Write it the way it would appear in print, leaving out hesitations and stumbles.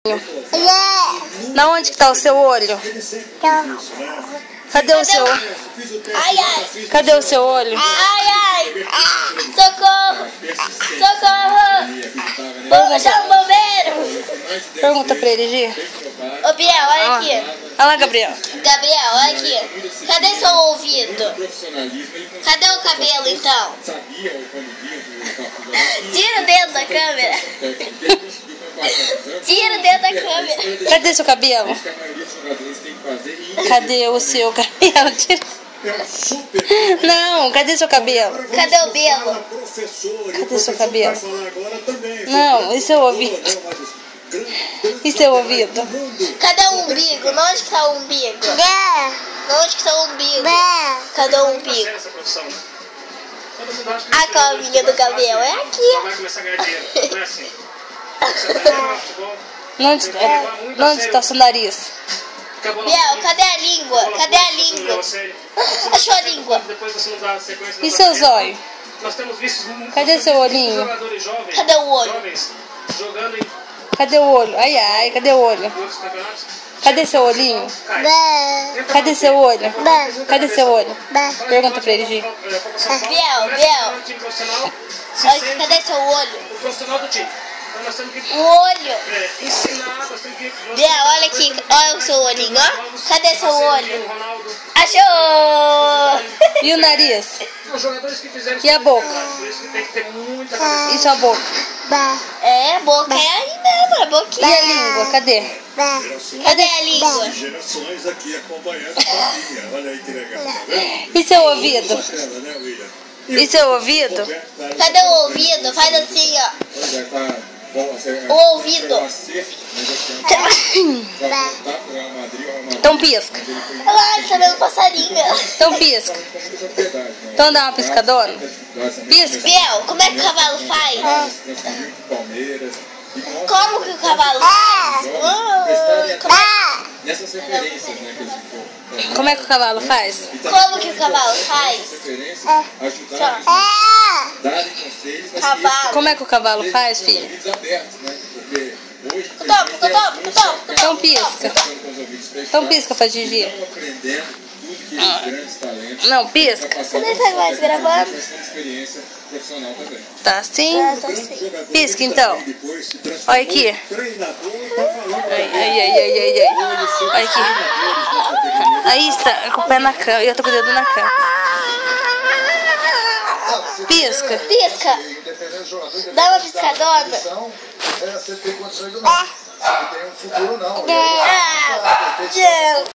Na onde que tá o seu olho? Cadê o seu? Ai, ai. Cadê o seu olho? Ai, ai. Socorro. Socorro. Vamos chamar o bombeiro. Pergunta pra ele, Gi. Ô, Biel, olha aqui. Olha lá, Gabriel. Gabriel, olha aqui. Cadê seu ouvido? Cadê o cabelo, então? Tira o dedo da câmera. Tira o dedo da câmera. Cadê seu cabelo? Cadê o seu cabelo? Não, cadê seu cabelo? Cadê o belo? Cadê seu cabelo? Não, e seu ouvido? E seu ouvido? Cadê o umbigo? Onde que tá o umbigo? Onde que tá o umbigo? Cadê o umbigo? A cobrinha do Gabriel é aqui. Onde está seu nariz? Biel, cadê a língua? Cadê a língua? Achou a língua? E seus olhos? Cadê seu olhinho? Cadê o olho? Cadê o olho? Ai, ai, cadê o olho? Cadê seu olhinho? Cadê seu olho? Cadê seu olho? Pergunta pra ele, Gi. Biel. Cadê seu olho? O olho. Biel, olha aqui. Olha o seu olhinho, ó. Cadê seu olho? Achou! E o nariz? E a boca? E sua boca? É, a boca é aí mesmo, a boquinha. E a língua? Cadê? Cadê a língua? Gerações aqui acompanhando a família. Olha aí que legal. E seu ouvido? E seu ouvido? Cadê o ouvido? Faz assim, ó. O ouvido. Então pisca. Olha lá, ele tá vendo passarinho. Então pisca. Então dá uma piscadona. Pisca. Biel, como é que o cavalo faz? Como que o cavalo faz? Nessas referências, né, que a gente Como é que o cavalo faz? Como que o cavalo faz? Cavalo. Como é que o cavalo faz, filho? Então pisca. Então pisca pra Gigi. Não, pisca. Você nem tá mais gravando? Tá assim? Tá assim. Pisca então. Olha aqui. Ai. Olha aqui. Aí está, com o pé na cama. Eu tô com o dedo na cama. Pisca. Pisca. Dá uma piscadona. Você tem condições do não. Você tem um futuro não. Ah,